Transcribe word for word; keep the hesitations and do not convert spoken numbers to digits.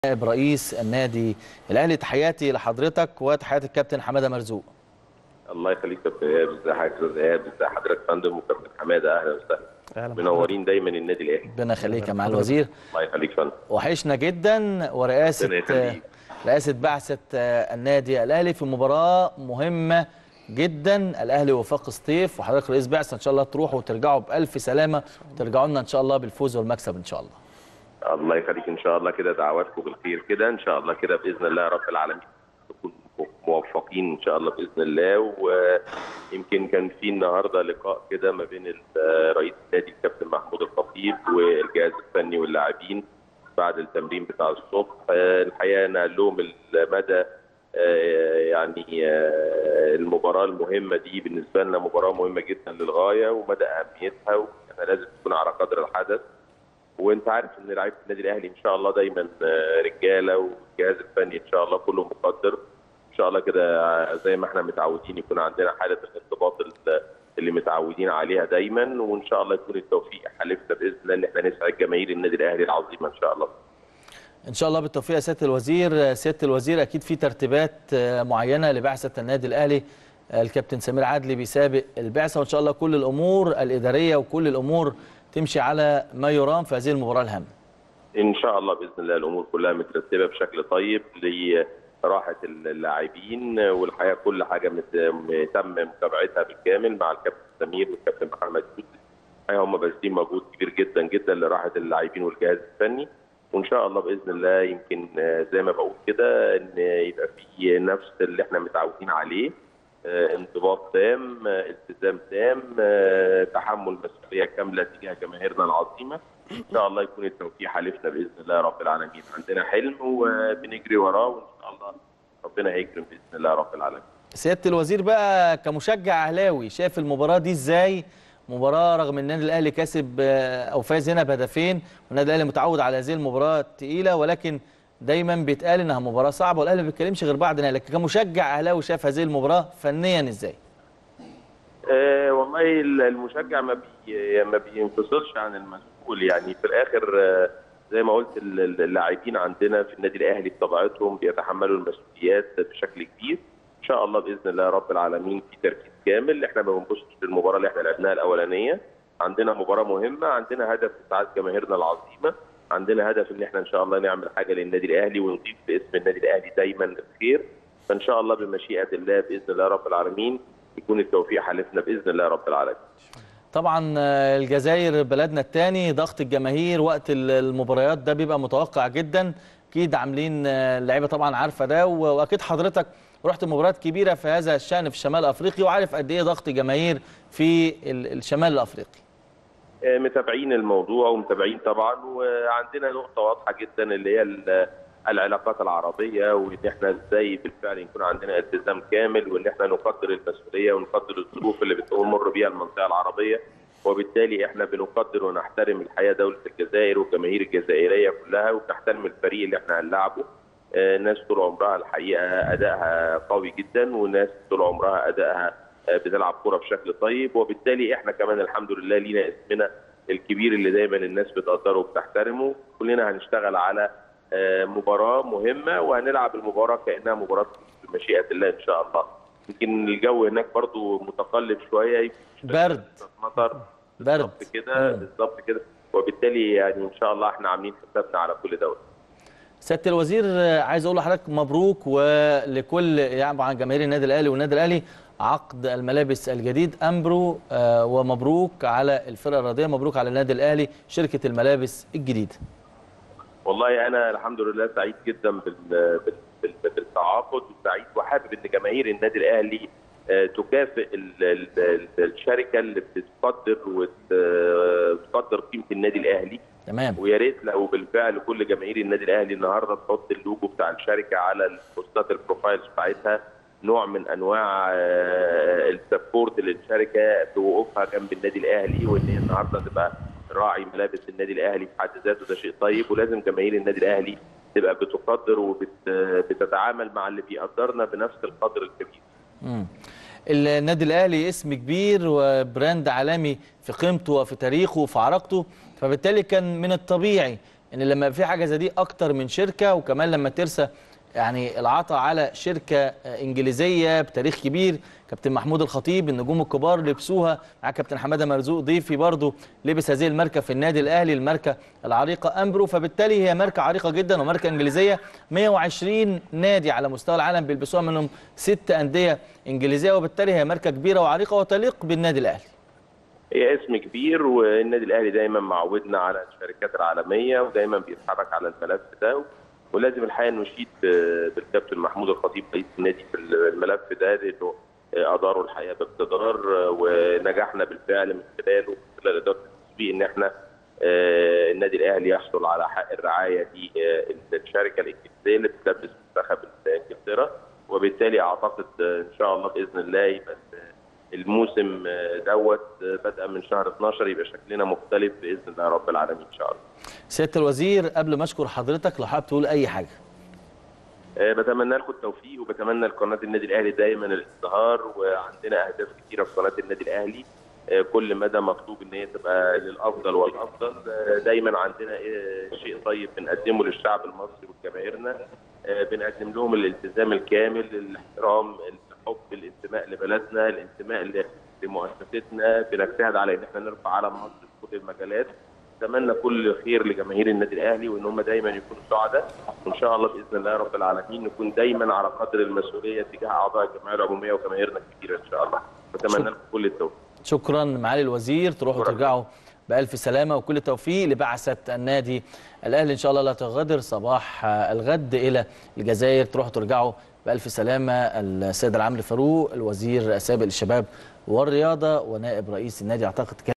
نائب رئيس النادي الاهلي، تحياتي لحضرتك وتحياتي الكابتن حماده مرزوق. الله يخليك يا كابتن ايهاب، ازي حضرتك يا ايهاب، ازي حضرتك يا فندم وكابتن حماده، اهلا وسهلا. منورين دايما النادي الاهلي. ربنا يخليك يا معالي الوزير. الله يخليك يا فندم. وحشنا جدا، ورئاسه رئاسه بعثه النادي الاهلي في مباراه مهمه جدا. الاهلي وفاق سطيف، وحضرتك رئيس بعثه، ان شاء الله تروحوا وترجعوا بالف سلامه وترجعوا لنا ان شاء الله بالفوز والمكسب ان شاء الله. الله يخليك، ان شاء الله كده دعواتكم بالخير كده، ان شاء الله كده باذن الله رب العالمين نكون موفقين ان شاء الله باذن الله. ويمكن كان في النهارده لقاء كده ما بين رئيس النادي الكابتن محمود الخطيب والجهاز الفني واللاعبين بعد التمرين بتاع الصبح. الحقيقه نقل لهم المدى يعني المباراه المهمه دي بالنسبه لنا مباراه مهمه جدا للغايه ومدى اهميتها، واحنا لازم نكون على قدر الحدث. وانت عارف ان لعيبه النادي الاهلي ان شاء الله دايما رجاله، والجهاز الفني ان شاء الله كله مقدر. ان شاء الله كده زي ما احنا متعودين يكون عندنا حاله الانضباط اللي متعودين عليها دايما، وان شاء الله يكون التوفيق حليفنا باذن الله ان احنا نسعد جماهير النادي الاهلي العظيمه ان شاء الله. ان شاء الله بالتوفيق يا سياده الوزير. سياده الوزير، اكيد في ترتيبات معينه لبعثه النادي الاهلي. الكابتن سمير عدلي بيسابق البعثه، وان شاء الله كل الامور الاداريه وكل الامور تمشي على ما يرام في هذه المباراه الهامه. ان شاء الله باذن الله الامور كلها مترتبه بشكل طيب لراحه اللاعبين، والحقيقه كل حاجه تم متابعتها بالكامل مع الكابتن سمير والكابتن محمد يوسف. الحقيقه هم باذلين مجهود كبير جدا جدا لراحه اللاعبين والجهاز الفني، وان شاء الله باذن الله يمكن زي ما بقول كده ان يبقى في نفس اللي احنا متعودين عليه، انضباط تام، التزام تام، تحمل مسؤوليه كامله تجاه جماهيرنا العظيمه. ان شاء الله يكون التوفيق حليفنا باذن الله رب العالمين. عندنا حلم وبنجري وراه، وان شاء الله ربنا هيكرم باذن الله رب العالمين. سياده الوزير بقى كمشجع اهلاوي، شايف المباراه دي ازاي؟ مباراه رغم ان النادي الاهلي كسب او فاز هنا بهدفين، والنادي الاهلي متعود على هذه المباراه الثقيله، ولكن دايما بيتقال انها مباراه صعبه والاهلي ما بيتكلمش غير بعد نهائي. لكن كمشجع اهلاوي شايف هذه المباراه فنيا ازاي؟ أه والله المشجع ما بي ما بينفصلش عن المسؤول، يعني في الاخر أه زي ما قلت اللاعبين عندنا في النادي الاهلي بطبيعتهم بيتحملوا المسؤوليات بشكل كبير. ان شاء الله باذن الله رب العالمين في تركيز كامل، احنا ما بنبصش للمباراه اللي احنا لعبناها الاولانيه، عندنا مباراه مهمه، عندنا هدف اسعاد جماهيرنا العظيمه، عندنا هدف ان احنا ان شاء الله نعمل حاجه للنادي الاهلي ونضيف باسم النادي الاهلي دايما الخير. فان شاء الله بمشيئه الله باذن الله رب العالمين يكون التوفيق حلفنا باذن الله رب العالمين. طبعا الجزائر بلدنا الثاني، ضغط الجماهير وقت المباريات ده بيبقى متوقع جدا، اكيد عاملين اللعيبه طبعا عارفه ده، واكيد حضرتك رحت مباريات كبيره في هذا الشان في الشمال الافريقي وعارف قد ايه ضغط جماهير في الشمال الافريقي. متابعين الموضوع ومتابعين طبعا، وعندنا نقطه واضحه جدا اللي هي العلاقات العربيه، وان احنا ازاي بالفعل يكون عندنا التزام كامل، وان اححنا نقدر المسؤوليه ونقدر الظروف اللي بتمر بيها المنطقه العربيه، وبالتالي احنا بنقدر ونحترم الحقيقه دوله الجزائر والجماهير الجزائريه كلها، وبنحترم الفريق اللي احنا هنلعبه. ناس طول عمرها الحقيقه ادائها قوي جدا، وناس طول عمرها ادائها بتلعب كوره بشكل طيب، وبالتالي احنا كمان الحمد لله لينا اسمنا الكبير اللي دايما الناس بتقدره وبتحترمه. كلنا هنشتغل على مباراه مهمه، وهنلعب المباراه كانها مباراه بمشيئه الله ان شاء الله. يمكن الجو هناك برضو متقلب شويه، برد مطر برد كده بالظبط كده، وبالتالي يعني ان شاء الله احنا عاملين حسابنا على كل دوله. سياده الوزير، عايز اقول لحضرتك مبروك ولكل يعني عن جماهير النادي الاهلي والنادي الاهلي عقد الملابس الجديد امبرو، ومبروك على الفرقه الرياضيه، مبروك على النادي الاهلي شركه الملابس الجديده. والله انا الحمد لله سعيد جدا بالتعاقد، وسعيد وحابب ان جماهير النادي الاهلي تكافئ الشركه اللي بتقدر وتقدر قيمه النادي الاهلي. تمام. ويا ريت لو بالفعل كل جماهير النادي الاهلي النهارده تحط اللوجو بتاع الشركه على البوستات البروفايلز بتاعتها، نوع من انواع السبورت للشركه بوقوفها جنب النادي الاهلي، وان هي النهارده تبقى راعي ملابس النادي الاهلي في حد ذاته، ده شيء طيب. ولازم جماهير النادي الاهلي تبقى بتقدر وبتتعامل مع اللي بيقدرنا بنفس القدر الكبير. امم النادي الاهلي اسم كبير وبراند عالمي في قيمته وفي تاريخه وفي عراقته، فبالتالي كان من الطبيعي ان لما في حاجه زي دي اكتر من شركه، وكمان لما ترسى يعني العطاء على شركه انجليزيه بتاريخ كبير، كابتن محمود الخطيب، النجوم الكبار لبسوها، مع كابتن حماده مرزوق ضيفي برضو لبس هذه الماركه في النادي الاهلي، الماركه العريقه امبرو، فبالتالي هي ماركه عريقه جدا وماركه انجليزيه. مئة وعشرين نادي على مستوى العالم بيلبسوها، منهم ست انديه انجليزيه، وبالتالي هي ماركه كبيره وعريقه وتليق بالنادي الاهلي. هي اسم كبير، والنادي الاهلي دايما معودنا على الشركات العالميه ودايما بيتحرك على الملف ده، ولازم الحقيقه نشيد بالكابتن محمود الخطيب رئيس النادي في الملف ده، لانه اداره الحقيقه باقتدار، ونجحنا بالفعل من خلاله من خلال اداره التسويق ان احنا النادي الاهلي يحصل على حق الرعايه دي الشركه الانجليزيه اللي بتلبس منتخب انجلترا، وبالتالي اعتقد ان شاء الله باذن الله يبقى الموسم دوت بدأ من شهر اتناشر يبقى شكلنا مختلف باذن الله رب العالمين ان شاء الله. سياده الوزير، قبل ما اشكر حضرتك لو حابب تقول اي حاجه. أه بتمنى لكم التوفيق، وبتمنى لقناه النادي الاهلي دايما الازدهار، وعندنا اهداف كثيره في قناه النادي الاهلي، أه كل مدى مطلوب ان هي تبقى للافضل والافضل. أه دايما عندنا أه شيء طيب بنقدمه للشعب المصري وجماهيرنا، أه بنقدم لهم الالتزام الكامل، الاحترام، الحب، الانتماء لبلدنا، الانتماء لمؤسستنا، بنجتهد على ان احنا نرفع علم مصر في كل المجالات. اتمنى كل خير لجماهير النادي الاهلي، وان هم دايما يكونوا سعداء، وان شاء الله باذن الله رب العالمين نكون دايما على قدر المسؤوليه تجاه اعضاء الجمعيه العموميه وجماهيرنا الكبيره ان شاء الله. بتمنى لكم كل التوفيق. شكرا معالي الوزير، تروحوا ترجعوا بألف سلامة وكل التوفيق لبعثة النادي الأهلي إن شاء الله لا تغادر صباح الغد إلى الجزائر. تروحوا ترجعوا بألف سلامة. السيد العمري فاروق الوزير السابق للشباب والرياضة ونائب رئيس النادي أعتقد